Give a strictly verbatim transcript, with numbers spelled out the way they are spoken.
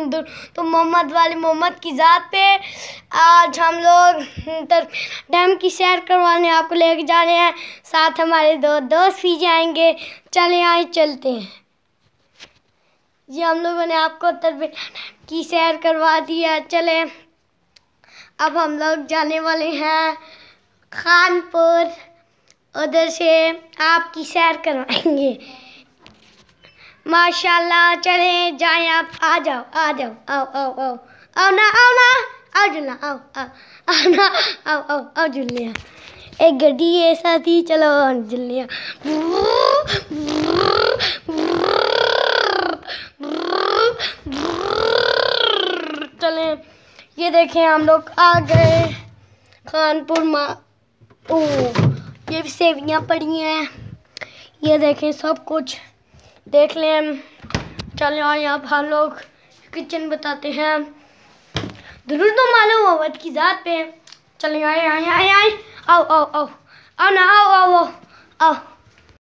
दूर तो मोहम्मद वाले मोहम्मद की ज़ात पे आज हम लोग डैम की सैर करवाने आपको लेके जा रहे हैं। साथ हमारे दो दोस्त भी जाएंगे। चले आए चलते हैं। ये हम लोगों ने आपको तरबेट की सैर करवा दी है। चले अब हम लोग जाने वाले हैं खानपुर। उधर से आपकी सैर करवाएंगे माशाल्लाह। चले जाए आप। आ जाओ आ जाओ आओ आओ आओ आओ ना आओ ना आओ जुलना आओ आओ आओ ना आओ आओ आओ जुलिया। एक गड्डी है साथी। चलो जुलिया। चले ये देखें हम लोग आ गए खानपुर माँ। ओ ये भी सेवियाँ पड़ी हैं। ये देखें सब कुछ देख लें। चले आए आप हम लोग किचन बताते हैं। जरूर तो मालूम मोहम्मद की ज़ात पे। चले आए आए आए आए आओ आओ आओ आओ ना आओ आओ आओ